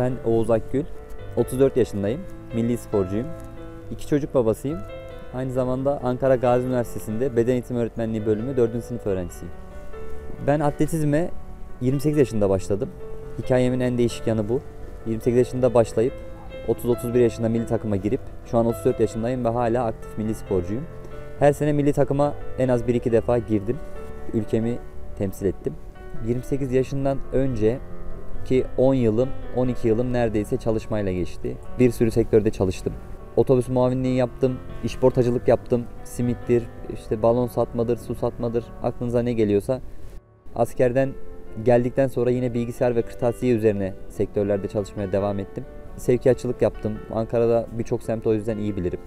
Ben Oğuz Akgül, 34 yaşındayım, milli sporcuyum. 2 çocuk babasıyım. Aynı zamanda Ankara Gazi Üniversitesi'nde Beden Eğitimi Öğretmenliği bölümü 4. sınıf öğrencisiyim. Ben atletizme 28 yaşında başladım. Hikayemin en değişik yanı bu. 28 yaşında başlayıp 30-31 yaşında milli takıma girip şu an 34 yaşındayım ve hala aktif milli sporcuyum. Her sene milli takıma en az 1-2 defa girdim. Ülkemi temsil ettim. 28 yaşından önce ki 10 yılım, 12 yılım neredeyse çalışmayla geçti. Bir sürü sektörde çalıştım. Otobüs muavinliği yaptım, işportacılık yaptım, simittir, işte balon satmadır, su satmadır, aklınıza ne geliyorsa. Askerden geldikten sonra yine bilgisayar ve kırtasiye üzerine sektörlerde çalışmaya devam ettim. Sevkiyatçılık yaptım. Ankara'da birçok semti o yüzden iyi bilirim.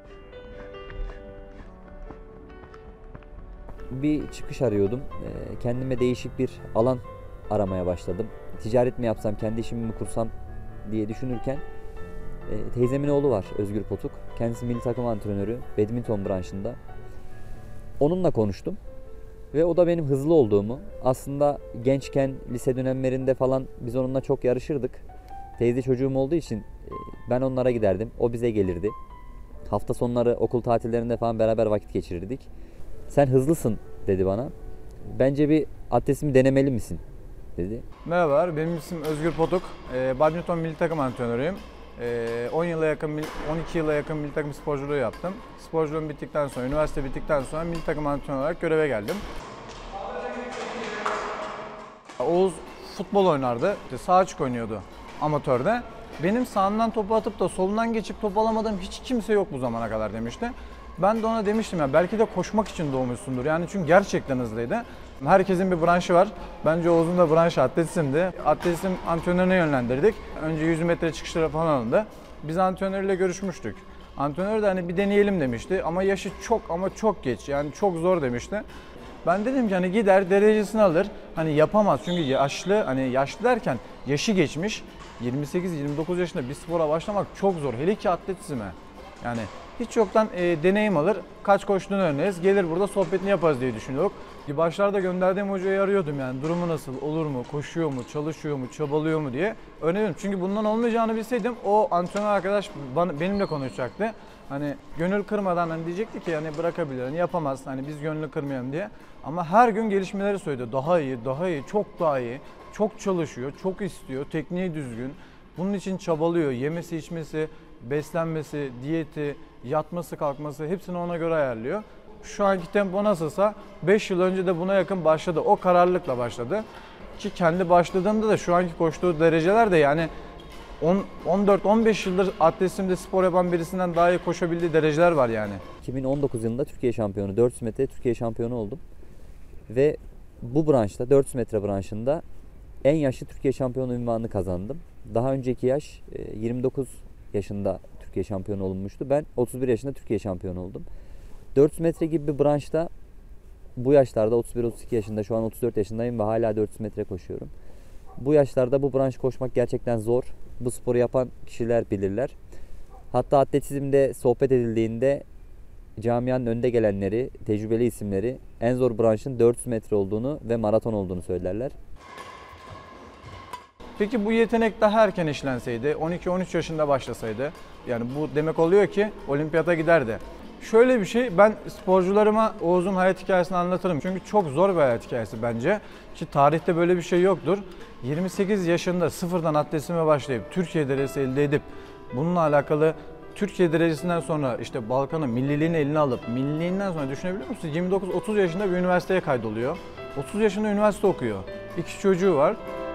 Bir çıkış arıyordum. Kendime değişik bir alan aramaya başladım. Ticaret mi yapsam, kendi işimi mi kursam diye düşünürken teyzemin oğlu var, Özgür Potuk. Kendisi milli takım antrenörü, badminton branşında. Onunla konuştum ve o da benim hızlı olduğumu, aslında gençken lise dönemlerinde falan biz onunla çok yarışırdık. Teyze çocuğum olduğu için ben onlara giderdim, o bize gelirdi. Hafta sonları okul tatillerinde falan beraber vakit geçirirdik. Sen hızlısın dedi bana. Bence bir atletizmi denemeli misin dedi. Merhabalar, benim ismim Özgür Potuk. Badminton milli takım antrenörüyüm. 12 yıla yakın milli takım sporculuğu yaptım. Sporculuğum bittikten sonra, üniversite bittikten sonra milli takım antrenör olarak göreve geldim. Oğuz futbol oynardı, sağ açık oynuyordu amatörde. Benim sağımdan topu atıp da solundan geçip top alamadığım hiç kimse yok bu zamana kadar demişti. Ben de ona demiştim ya belki de koşmak için doğmuşsundur. Yani çünkü gerçekten hızlıydı. Herkesin bir branşı var. Bence Oğuz'un da branşı atletizmdi. Atletizm antrenörüne yönlendirdik. Önce 100 metre çıkışlara falan alındı. Biz antrenörüyle görüşmüştük. Antrenör de hani bir deneyelim demişti ama yaşı çok ama çok geç. Yani çok zor demişti. Ben dedim ki hani gider derecesini alır. Hani yapamaz çünkü yaşlı, hani yaşlı derken yaşı geçmiş. 28-29 yaşında bir spora başlamak çok zor. Hele ki atletizme. Yani hiç yoktan deneyim alır, kaç koştuğunu öğreniriz, gelir burada sohbetini yaparız diye düşünüyorduk. Başlarda gönderdiğim hocayı arıyordum yani durumu nasıl, olur mu, koşuyor mu, çalışıyor mu, çabalıyor mu diye öğreniyorum. Çünkü bundan olmayacağını bilseydim o antrenör arkadaş benimle konuşacaktı. Hani gönül kırmadan hani diyecekti ki hani bırakabilir, hani yapamaz, hani biz gönlü kırmayalım diye. Ama her gün gelişmeleri söyledi. Daha iyi, daha iyi, çok daha iyi, çok çalışıyor, çok istiyor, tekniği düzgün. Bunun için çabalıyor, yemesi, içmesi, beslenmesi, diyeti, yatması, kalkması hepsini ona göre ayarlıyor. Şu anki tempo nasılsa 5 yıl önce de buna yakın başladı. O kararlılıkla başladı. Ki kendi başladığında da şu anki koştuğu dereceler de yani 14-15 yıldır atletizmde spor yapan birisinden daha iyi koşabildiği dereceler var yani. 2019 yılında Türkiye şampiyonu, 400 metre Türkiye şampiyonu oldum. Ve bu branşta, 400 metre branşında en yaşlı Türkiye şampiyonu unvanını kazandım. Daha önceki yaş 29 yaşında Türkiye şampiyonu olunmuştu. Ben 31 yaşında Türkiye şampiyonu oldum. 400 metre gibi bir branşta bu yaşlarda 31-32 yaşında, şu an 34 yaşındayım ve hala 400 metre koşuyorum. Bu yaşlarda bu branş koşmak gerçekten zor. Bu sporu yapan kişiler bilirler. Hatta atletizmde sohbet edildiğinde camianın önde gelenleri, tecrübeli isimleri en zor branşın 400 metre olduğunu ve maraton olduğunu söylerler. Peki bu yetenek daha erken işlenseydi, 12-13 yaşında başlasaydı, yani bu demek oluyor ki olimpiyata giderdi. Şöyle bir şey, ben sporcularıma Oğuz'un hayat hikayesini anlatırım. Çünkü çok zor bir hayat hikayesi bence. Ki tarihte böyle bir şey yoktur. 28 yaşında sıfırdan atletizme başlayıp Türkiye derecesi elde edip bununla alakalı Türkiye derecesinden sonra işte Balkan'ın milliliğini eline alıp milliliğinden sonra düşünebiliyor musunuz? 29-30 yaşında bir üniversiteye kaydoluyor. 30 yaşında üniversite okuyor. 2 çocuğu var.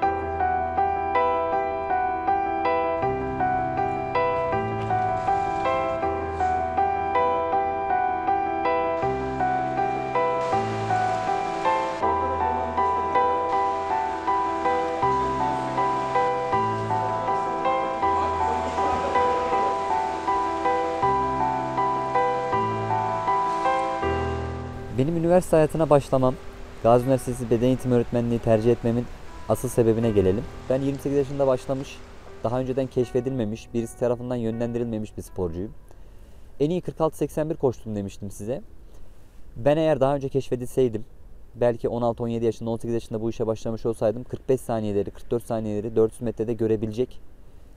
Benim üniversite hayatına başlamam, Gazi Üniversitesi Beden Eğitimi Öğretmenliği tercih etmemin asıl sebebine gelelim. Ben 28 yaşında başlamış, daha önceden keşfedilmemiş, birisi tarafından yönlendirilmemiş bir sporcuyum. En iyi 46-81 koştum demiştim size. Ben eğer daha önce keşfedilseydim, belki 16-17 yaşında, 18 yaşında bu işe başlamış olsaydım 45 saniyeleri, 44 saniyeleri 400 metrede görebilecek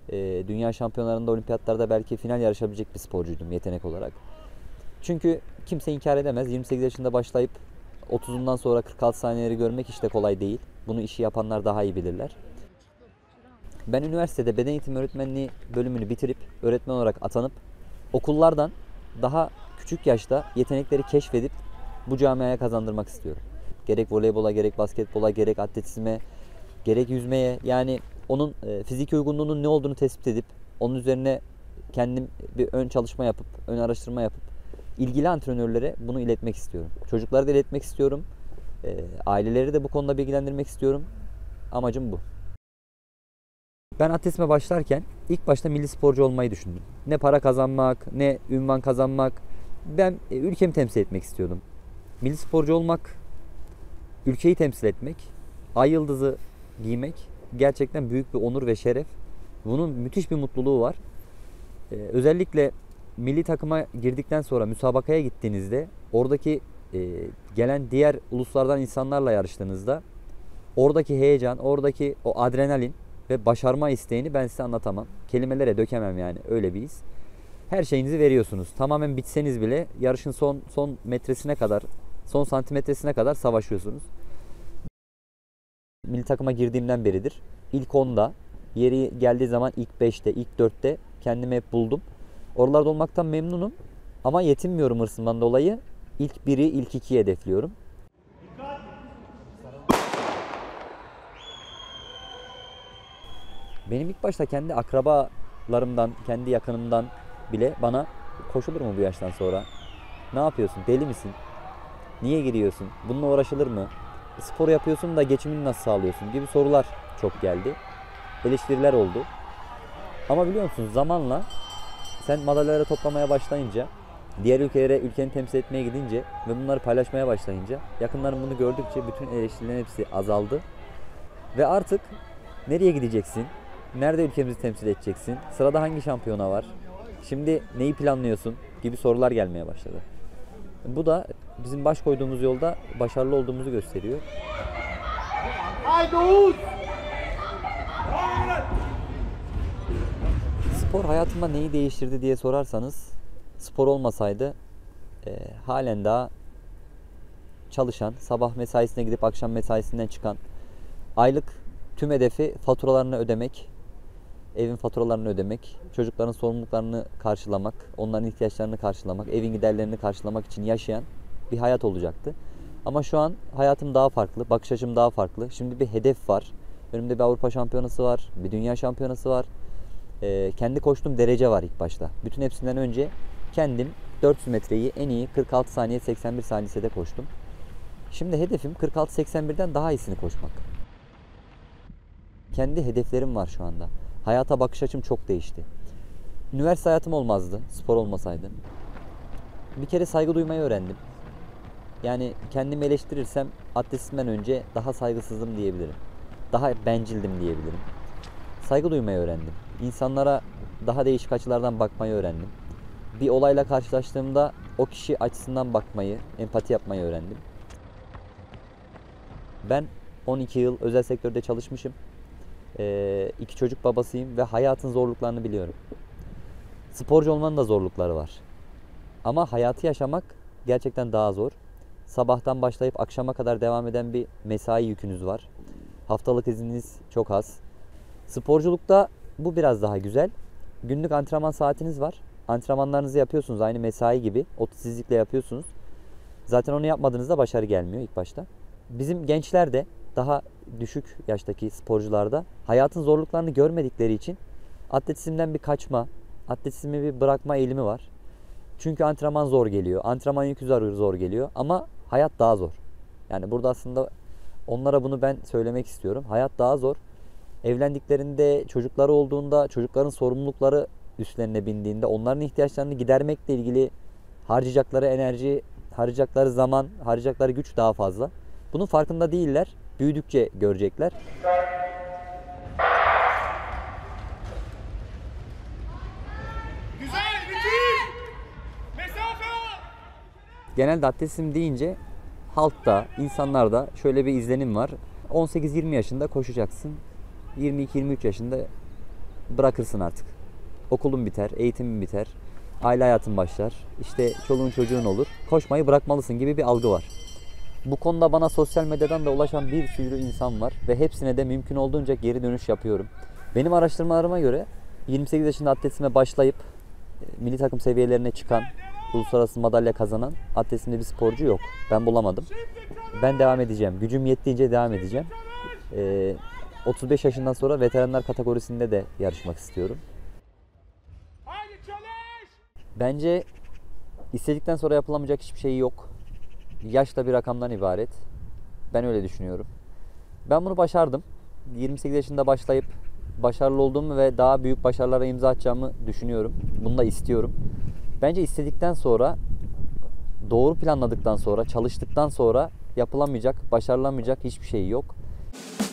Dünya şampiyonlarında, olimpiyatlarda belki final yarışabilecek bir sporcuydum yetenek olarak. Çünkü kimse inkar edemez. 28 yaşında başlayıp 30'undan sonra 46 saniyeleri görmek hiç de kolay değil. Bunu işi yapanlar daha iyi bilirler. Ben üniversitede beden eğitimi öğretmenliği bölümünü bitirip öğretmen olarak atanıp okullardan daha küçük yaşta yetenekleri keşfedip bu camiaya kazandırmak istiyorum. Gerek voleybola, gerek basketbola, gerek atletizme, gerek yüzmeye, yani onun fiziki uygunluğunun ne olduğunu tespit edip onun üzerine kendim bir ön çalışma yapıp, ön araştırma yapıp ilgili antrenörlere bunu iletmek istiyorum. Çocuklara da iletmek istiyorum. Aileleri de bu konuda bilgilendirmek istiyorum. Amacım bu. Ben atletizme başlarken ilk başta milli sporcu olmayı düşündüm. Ne para kazanmak, ne ünvan kazanmak. Ben ülkemi temsil etmek istiyordum. Milli sporcu olmak, ülkeyi temsil etmek, ay yıldızı giymek gerçekten büyük bir onur ve şeref. Bunun müthiş bir mutluluğu var. Özellikle milli takıma girdikten sonra müsabakaya gittiğinizde oradaki gelen diğer uluslardan insanlarla yarıştığınızda oradaki heyecan, oradaki o adrenalin ve başarma isteğini ben size anlatamam. Kelimelere dökemem yani, öyle bir his. Her şeyinizi veriyorsunuz. Tamamen bitseniz bile yarışın son metresine kadar, son santimetresine kadar savaşıyorsunuz. Milli takıma girdiğimden beridir. İlk 10'da, yeri geldiği zaman ilk 5'te, ilk 4'te kendimi hep buldum. Oralarda olmaktan memnunum ama yetinmiyorum hırsımdan dolayı. İlk 1'i, ilk 2'yi hedefliyorum. Benim ilk başta kendi akrabalarımdan, kendi yakınımdan bile bana koşulur mu bu yaştan sonra? Ne yapıyorsun? Deli misin? Niye giriyorsun? Bununla uğraşılır mı? Spor yapıyorsun da geçimini nasıl sağlıyorsun gibi sorular çok geldi. Eleştiriler oldu. Ama biliyor musunuz, zamanla sen madalyaları toplamaya başlayınca, diğer ülkelere ülkeni temsil etmeye gidince ve bunları paylaşmaya başlayınca, yakınlarım bunu gördükçe bütün eleştirilerin hepsi azaldı. Ve artık nereye gideceksin? Nerede ülkemizi temsil edeceksin? Sırada hangi şampiyona var? Şimdi neyi planlıyorsun? Gibi sorular gelmeye başladı. Bu da bizim baş koyduğumuz yolda başarılı olduğumuzu gösteriyor. Haydi Oğuz! Spor hayatımda neyi değiştirdi diye sorarsanız, spor olmasaydı halen daha çalışan, sabah mesaisine gidip akşam mesaisinden çıkan, aylık tüm hedefi faturalarını ödemek, evin faturalarını ödemek, çocukların sorumluluklarını karşılamak, onların ihtiyaçlarını karşılamak, evin giderlerini karşılamak için yaşayan bir hayat olacaktı. Ama şu an hayatım daha farklı, bakış açım daha farklı. Şimdi bir hedef var. Önümde bir Avrupa şampiyonası var, bir dünya şampiyonası var. Kendi koştuğum derece var ilk başta. Bütün hepsinden önce kendim 400 metreyi en iyi 46 saniye 81 saniyede koştum. Şimdi hedefim 46-81'den daha iyisini koşmak. Kendi hedeflerim var şu anda. Hayata bakış açım çok değişti. Üniversite hayatım olmazdı spor olmasaydı. Bir kere saygı duymayı öğrendim. Yani kendimi eleştirirsem atletizmden önce daha saygısızdım diyebilirim. Daha bencildim diyebilirim. Saygı duymayı öğrendim. İnsanlara daha değişik açılardan bakmayı öğrendim. Bir olayla karşılaştığımda o kişi açısından bakmayı, empati yapmayı öğrendim. Ben 12 yıl özel sektörde çalışmışım. 2 çocuk babasıyım ve hayatın zorluklarını biliyorum. Sporcu olmanın da zorlukları var. Ama hayatı yaşamak gerçekten daha zor. Sabahtan başlayıp akşama kadar devam eden bir mesai yükünüz var. Haftalık izniniz çok az. Sporculukta bu biraz daha güzel. Günlük antrenman saatiniz var. Antrenmanlarınızı yapıyorsunuz aynı mesai gibi. Otizmle yapıyorsunuz. Zaten onu yapmadığınızda başarı gelmiyor ilk başta. Bizim gençler de daha düşük yaştaki sporcularda hayatın zorluklarını görmedikleri için atletizmden bir kaçma, atletizmi bir bırakma eğilimi var. Çünkü antrenman zor geliyor. Antrenman yükü zor geliyor ama hayat daha zor. Yani burada aslında onlara bunu ben söylemek istiyorum. Hayat daha zor. Evlendiklerinde, çocukları olduğunda, çocukların sorumlulukları üstlerine bindiğinde onların ihtiyaçlarını gidermekle ilgili harcayacakları enerji, harcayacakları zaman, harcayacakları güç daha fazla. Bunun farkında değiller. Büyüdükçe görecekler. Güzel, müthiş! Mesafe! Genelde atletizm deyince halkta, insanlarda şöyle bir izlenim var. 18-20 yaşında koşacaksın. 22-23 yaşında bırakırsın artık. Okulun biter, eğitimin biter, aile hayatın başlar, işte çoluğun çocuğun olur. Koşmayı bırakmalısın gibi bir algı var. Bu konuda bana sosyal medyadan da ulaşan bir sürü insan var ve hepsine de mümkün olduğunca geri dönüş yapıyorum. Benim araştırmalarıma göre 28 yaşında atletizme başlayıp milli takım seviyelerine çıkan, uluslararası madalya kazanan atletizmde bir sporcu yok. Ben bulamadım. Ben devam edeceğim. Gücüm yettiğince devam edeceğim. 35 yaşından sonra veteranlar kategorisinde de yarışmak istiyorum. Bence istedikten sonra yapılamayacak hiçbir şey yok. Yaş da bir rakamdan ibaret. Ben öyle düşünüyorum. Ben bunu başardım. 28 yaşında başlayıp başarılı olduğumu ve daha büyük başarılara imza atacağımı düşünüyorum. Bunu da istiyorum. Bence istedikten sonra, doğru planladıktan sonra, çalıştıktan sonra yapılamayacak, başarılamayacak hiçbir şey yok.